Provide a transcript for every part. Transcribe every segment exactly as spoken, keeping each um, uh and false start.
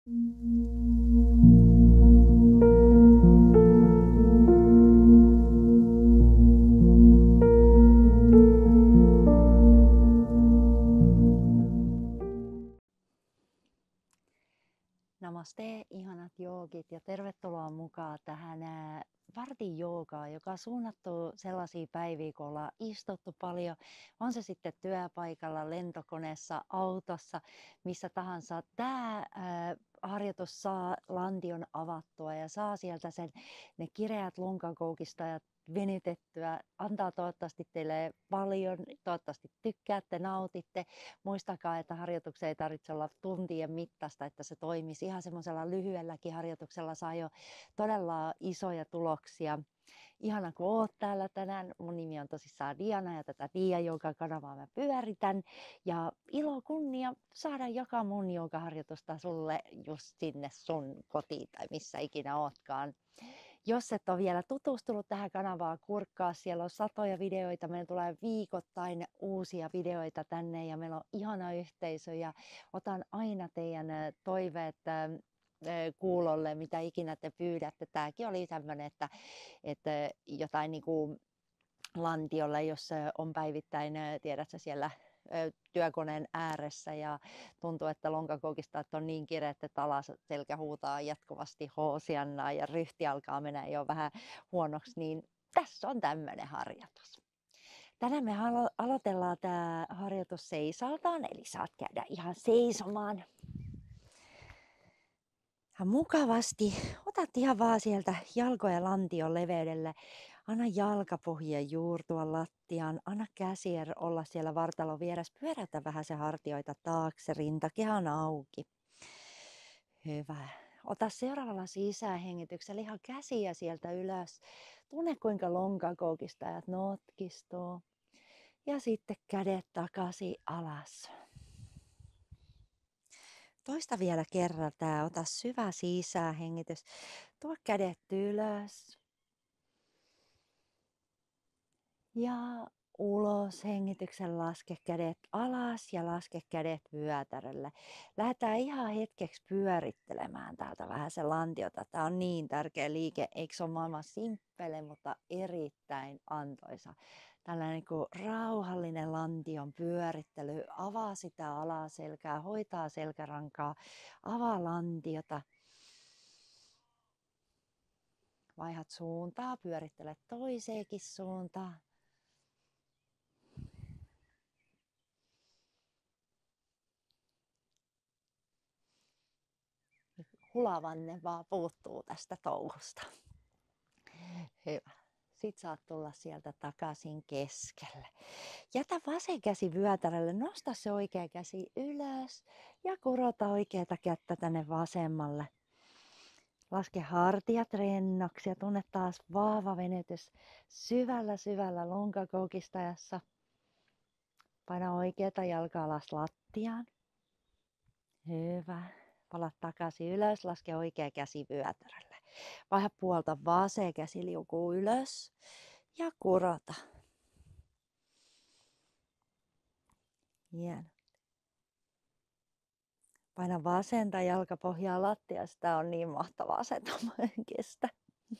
Namaste, ihanat joogit, ja tervetuloa mukaan tähän ää, vartin joogaan, joka on suunnattu sellaisiin päiviin, kun ollaan istuttu paljon. On se sitten työpaikalla, lentokoneessa, autossa, missä tahansa. Tämä ää, harjoitus saa lantion avattua ja saa sieltä sen, ne kireät lonkakoukistajat venytettyä. Antaa toivottavasti teille paljon, toivottavasti tykkäätte, nautitte. Muistakaa, että harjoituksia ei tarvitse olla tuntien mittaista, että se toimisi. Ihan semmoisella lyhyelläkin harjoituksella saa jo todella isoja tuloksia. Ihana, kun oot täällä tänään. Mun nimi on tosissaan Diana ja tätä Dia Jooga-kanavaa mä pyöritän. Ja ilo kunnia saada jakaa mun joogaharjoitusta sulle just sinne sun kotiin tai missä ikinä ootkaan. Jos et ole vielä tutustunut tähän kanavaan, kurkkaa. Siellä on satoja videoita. Meillä tulee viikoittain uusia videoita tänne ja meillä on ihana yhteisö. Ja otan aina teidän toiveet kuulolle, mitä ikinä te pyydätte. Tämäkin oli tämmöinen, että, että jotain niin kuin lantiolle, jos on päivittäin, tiedätkö, siellä työkoneen ääressä ja tuntuu, että lonkakoukistajat on niin kireet, että alaselkä huutaa jatkuvasti hoosiannaa ja ryhti alkaa mennä jo vähän huonoksi, niin tässä on tämmöinen harjoitus. Tänään me alo- aloitellaan tämä harjoitus seisaltaan, eli saat käydä ihan seisomaan. Ja mukavasti otat ihan vaan sieltä jalkoja lantion leveydelle. Anna jalkapohjia juurtua lattiaan, anna käsiä olla siellä vartalon vieressä, pyöräytä vähän se hartioita taakse, rintakehä on auki. Hyvä. Ota seuraavalla sisähengityksellä ihan käsiä sieltä ylös. Tunne kuinka lonkakoukistajat notkistuu. Ja sitten kädet takaisin alas. Toista vielä kerran tää. Ota syvä sisähengitys. Tuo kädet ylös. Ja ulos hengityksen laske kädet alas ja laske kädet vyötärölle. Lähdetään ihan hetkeksi pyörittelemään täältä vähän se lantiota. Tämä on niin tärkeä liike. Eikö se ole maailman simppele, mutta erittäin antoisa. Tällainen niin kuin rauhallinen lantion pyörittely. Avaa sitä alaselkää, hoitaa selkärankaa, avaa lantiota. Vaihat suuntaa, pyörittele toiseenkin suuntaan. Hulavanne vaan puuttuu tästä touhusta. Hyvä. Sitten saat tulla sieltä takaisin keskelle. Jätä vasen käsi vyötärölle, nosta se oikea käsi ylös ja kurota oikeata kättä tänne vasemmalle. Laske hartiat rennoksi ja tunne taas vahva venytys syvällä syvällä lonkakoukistajassa. Paina oikeata jalkaa alas lattiaan. Hyvä. Pala takaisin ylös, laske oikea käsi vyötärölle. Vaihda puolta, vasen käsi liukuu ylös ja kurota. Hieno. Paina vasenta jalkapohjaa lattiaan, sitä on niin mahtavaa asento, mä en kestä.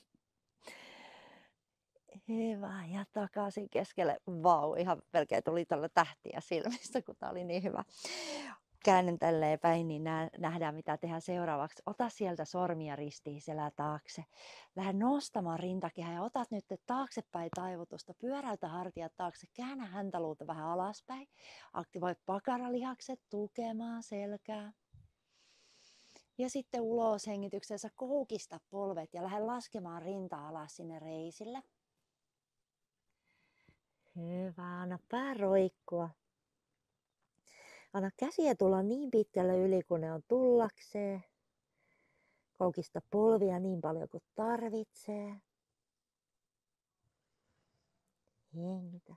Hyvä, ja takaisin keskelle. Vau, ihan melkein tuli tällä tähtiä silmistä, kun tää oli niin hyvä. Käännyn tälleen päin, niin nähdään mitä tehdään seuraavaksi. Ota sieltä sormia ristiin selän taakse. Lähde nostamaan rintakehää ja otat nyt taaksepäin taivutusta. Pyöräytä hartiat taakse, käännä häntäluuta vähän alaspäin. Aktivoi pakaralihakset tukemaan selkää. Ja sitten ulos hengityksessä koukista polvet ja lähde laskemaan rinta alas sinne reisille. Hyvä, anna pää roikkua. Anna käsiä tulla niin pitkälle yli kuin ne on tullakseen. Koukista polvia niin paljon kuin tarvitsee. Hengitä.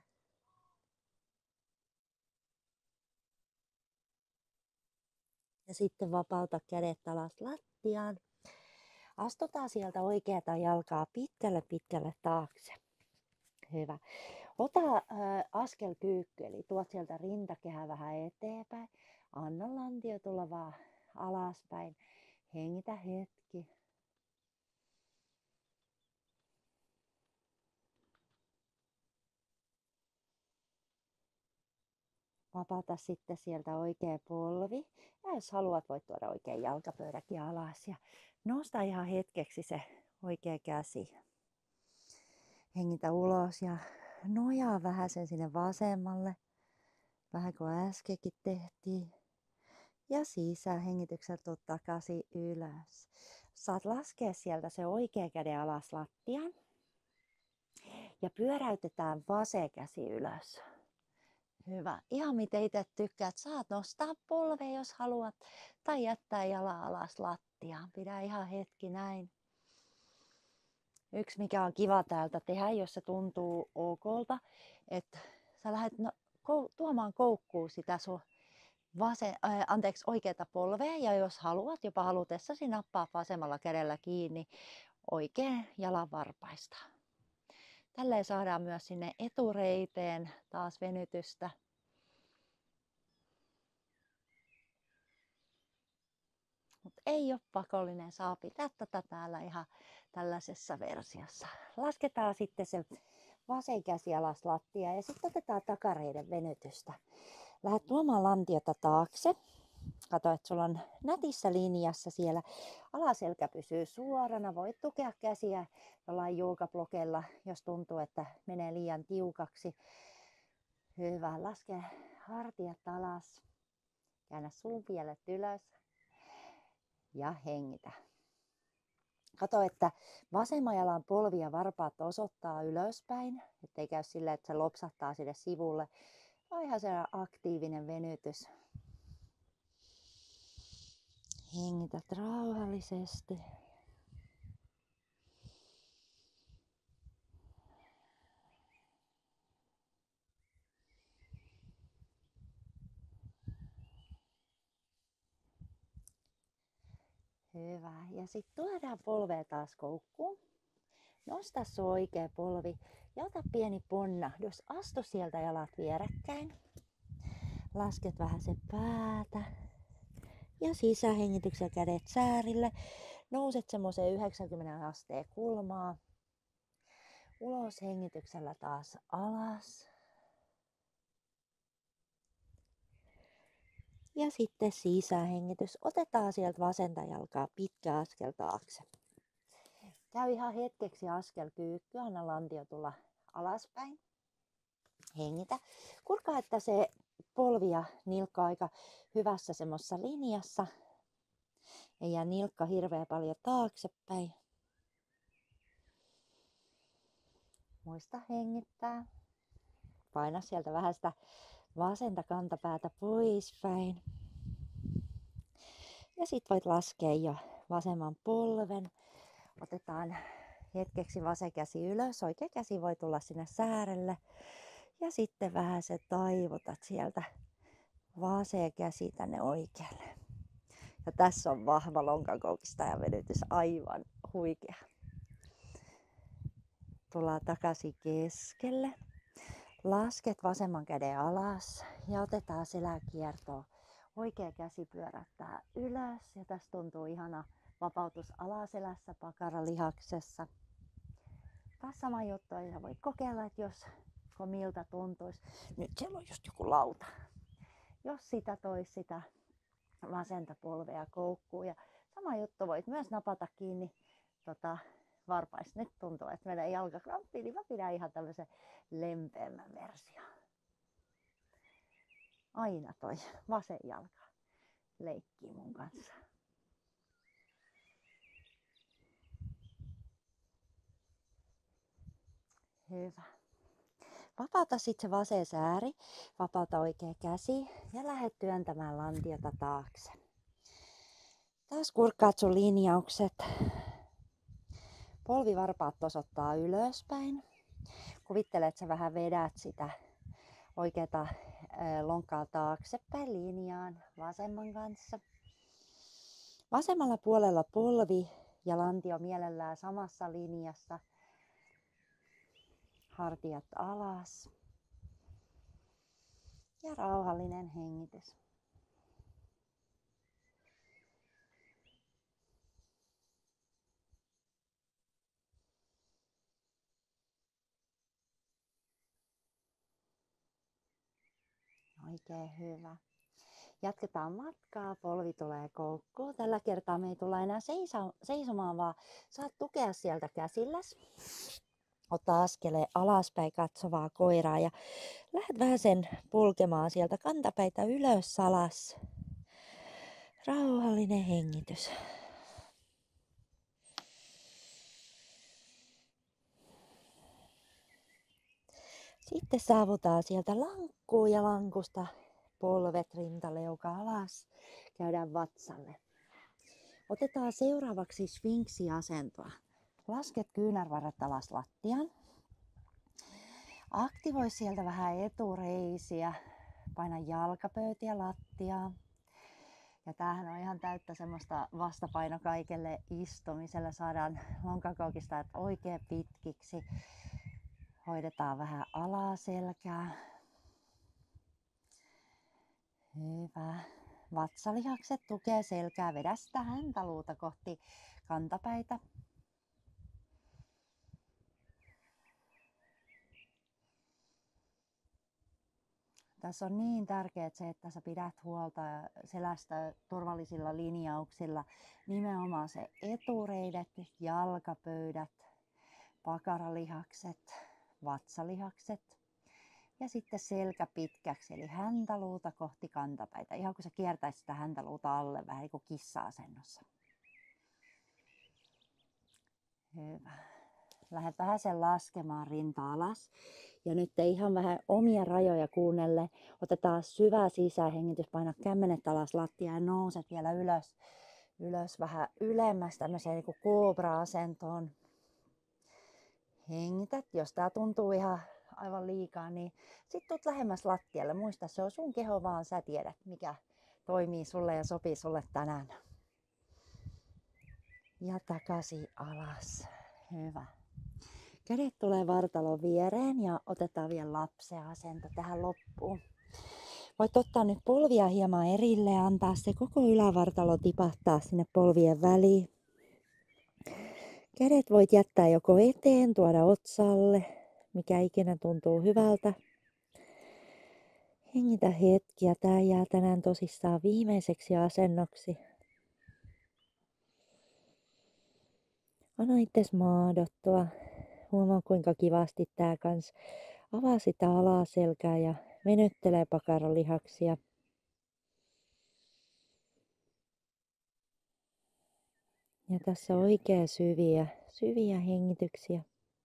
Ja sitten vapauta kädet alas lattiaan. Astutaan sieltä oikeata jalkaa pitkälle pitkälle taakse. Hyvä. Ota äh, askel kyykky, eli tuot sieltä rintakehä vähän eteenpäin. Anna lantio tulla vaan alaspäin. Hengitä hetki. Vapauta sitten sieltä oikea polvi. Ja jos haluat, voit tuoda oikein jalkapöydäkin alas. Ja nosta ihan hetkeksi se oikea käsi. Hengitä ulos ja nojaa vähän sen sinne vasemmalle. Vähän kuin äskenkin tehtiin. Ja sisähengityksellä tuu takaisin ylös. Saat laskea sieltä se oikea käden alas lattiaan. Ja pyöräytetään vasen käsi ylös. Hyvä. Ihan miten itse tykkäät. Saat nostaa polvea, jos haluat. Tai jättää jalan alas lattiaan. Pidä ihan hetki näin. Yksi mikä on kiva täältä tehdä, jos se tuntuu okolta. Että sä lähdet no, kou- tuomaan koukkuun sitä sun vasen, äh, anteeksi, oikeata polvea. Ja jos haluat, jopa halutessasi nappaa vasemmalla kädellä kiinni oikein jalan varpaista. Tälleen saadaan myös sinne etureiteen taas venytystä. Mutta ei ole pakollinen, saa pitää tätä täällä ihan tällaisessa versiossa. Lasketaan sitten se vasen käsi alas lattia ja sitten otetaan takareiden venytystä. Lähdet tuomaan lantiota taakse. Kato, että sulla on nätissä linjassa siellä. Alaselkä pysyy suorana. Voit tukea käsiä jollain juukablokella, jos tuntuu, että menee liian tiukaksi. Hyvä. Laske hartiat alas. Käännä suupielet ylös. Ja hengitä. Kato, että vasemman jalan polvi ja varpaat osoittaa ylöspäin. Ettei käy sillä, että se lopsahtaa sinne sivulle. Vaan ihan se aktiivinen venytys. Hengität rauhallisesti. Hyvä. Ja sitten tuodaan polvea taas koukkuun. Nosta sun oikea polvi ja ota pieni ponnahdus. Astu sieltä jalat vierekkäin. Lasket vähän sen päätä. Ja sisähengityksen kädet säärille. Nouset semmoiseen yhdeksänkymmentä asteen kulmaa. Ulos hengityksellä taas alas. Ja sitten sisähengitys. Otetaan sieltä vasenta jalkaa pitkä askel taakse. Käy ihan hetkeksi askel kyykky. Anna lantio tulla alaspäin. Hengitä. Kurkaa, että se polvi ja nilkka aika hyvässä semmoisessa linjassa. Ei jää nilkka hirveän paljon taaksepäin. Muista hengittää. Paina sieltä vähän sitä vasenta kantapäätä poispäin. Ja sit voit laskea jo vasemman polven. Otetaan hetkeksi vasen käsi ylös. Oikea käsi voi tulla sinne säärelle. Ja sitten vähän se taivutat sieltä vasen käsi tänne oikealle. Ja tässä on vahva lonkakoukista ja venytys aivan huikea. Tullaan takaisin keskelle. Lasket vasemman käden alas ja otetaan seläkiertoa. Oikea käsi pyörättää ylös ja tässä tuntuu ihana vapautus alaselässä, pakaralihaksessa. Taas sama juttu ja voit kokeilla, että jos miltä tuntuisi. Nyt siellä on just joku lauta. Jos sitä tois sitä vasenta polvea koukkuun ja sama juttu voit myös napata kiinni tota, varpaista. Nyt tuntuu, että menee jalkakramppiin, niin mä pidän ihan tämmöisen lempeämmän version. Aina toi vasen jalka leikkii mun kanssa. Hyvä. Vapauta sitten se vasen sääri, vapauta oikea käsi ja lähde työntämään lantiota taakse. Taas kurkkaat sun linjaukset. Polvivarpaat osoittaa ylöspäin. Kuvittele, että sä vähän vedät sitä oikeata lonkkaa taaksepäin linjaan vasemman kanssa. Vasemmalla puolella polvi ja lantio mielellään samassa linjassa. Hartiat alas. Ja rauhallinen hengitys. Oikein hyvä. Jatketaan matkaa, polvi tulee koukkuun. Tällä kertaa me ei tulla enää seiso, seisomaan, vaan saat tukea sieltä käsilläs. Ota askeleen alaspäin katsovaa koiraa ja lähdet vähän sen polkemaan sieltä kantapäitä ylös alas. Rauhallinen hengitys. Sitten saavutaan sieltä lankkuun ja lankusta polvet rintaleuka alas. Käydään vatsalle. Otetaan seuraavaksi sfinksiasentoa. Lasket kyynärvarret alas lattiaan. Aktivoi sieltä vähän etureisiä. Paina jalkapöytiä lattiaan. Ja tämähän on ihan täyttä semmoista vastapaino kaikelle istumiselle. Saadaan lonkakoukista oikein pitkiksi. Hoidetaan vähän alaselkää. Hyvä. Vatsalihakset tukee selkää. Vedä sitä häntäluuta kohti kantapäitä. Tässä on niin tärkeää se, että sä pidät huolta selästä turvallisilla linjauksilla. Nimenomaan se etureidet, jalkapöydät, pakaralihakset, vatsalihakset. Ja sitten selkä pitkäksi, eli häntäluuta kohti kantapäitä. Ihan kun sä kiertäisit sitä häntäluuta alle, vähän niin kuin kissa-asennossa. Hyvä. Lähde vähän sen laskemaan rinta alas. Ja nyt ihan vähän omia rajoja kuunnelle. Otetaan syvä sisähengitys, paina kämmenet alas lattiaan ja nouset vielä ylös. Ylös vähän ylemmäs tämmöiseen niin kuin kobra-asentoon. Hengität, jos tää tuntuu ihan aivan liikaa, niin sit tuut lähemmäs lattialle. Muista, se on sun keho vaan, sä tiedät mikä toimii sulle ja sopii sulle tänään. Ja takaisin alas. Hyvä. Kädet tulee vartalon viereen ja otetaan vielä lapsen asento tähän loppuun. Voit ottaa nyt polvia hieman erille ja antaa se koko ylävartalo tipahtaa sinne polvien väliin. Kädet voit jättää joko eteen, tuoda otsalle, mikä ikinä tuntuu hyvältä. Hengitä hetki ja tää jää tänään tosissaan viimeiseksi asennoksi. Anna itses maadottua. Huomaa kuinka kivasti tää kans avaa sitä alaselkää ja venyttelee pakaralihaksia. Ja tässä oikein syviä, syviä hengityksiä.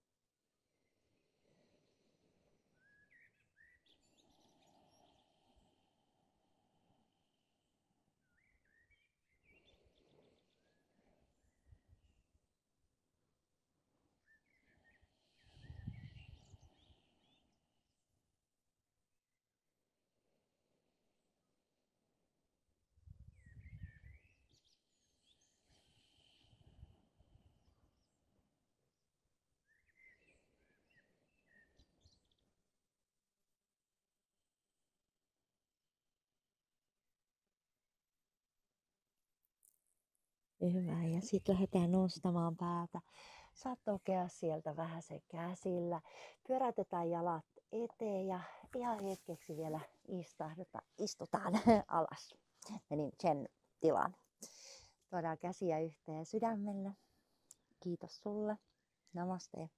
Hyvä, ja sitten lähdetään nostamaan päätä. Saat tokea sieltä vähän se käsillä. Pyöräytetään jalat eteen ja ihan hetkeksi vielä istahdutaan, istutaan alas. Menin chen tilaan. Tuodaan käsiä yhteen sydämelle. Kiitos sulle. Namaste.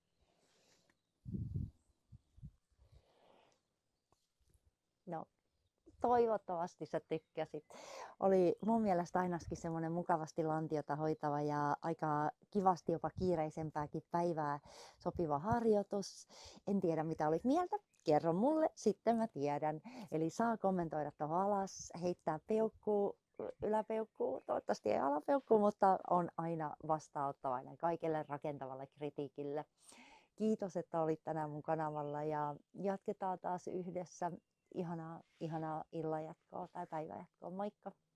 No. Toivottavasti sä tykkäsit. Oli mun mielestä ainakin semmoinen mukavasti lantiota hoitava ja aika kivasti jopa kiireisempääkin päivää sopiva harjoitus. En tiedä mitä olit mieltä. Kerro mulle, sitten mä tiedän. Eli saa kommentoida tuohon alas, heittää peukkuu, yläpeukkuu, toivottavasti ei alapeukkuu, mutta on aina vastaanottavainen kaikelle rakentavalle kritiikille. Kiitos, että olit tänään mun kanavalla ja jatketaan taas yhdessä. Ihanaa, ihanaa illanjatkoa tai päivänjatkoa. Moikka!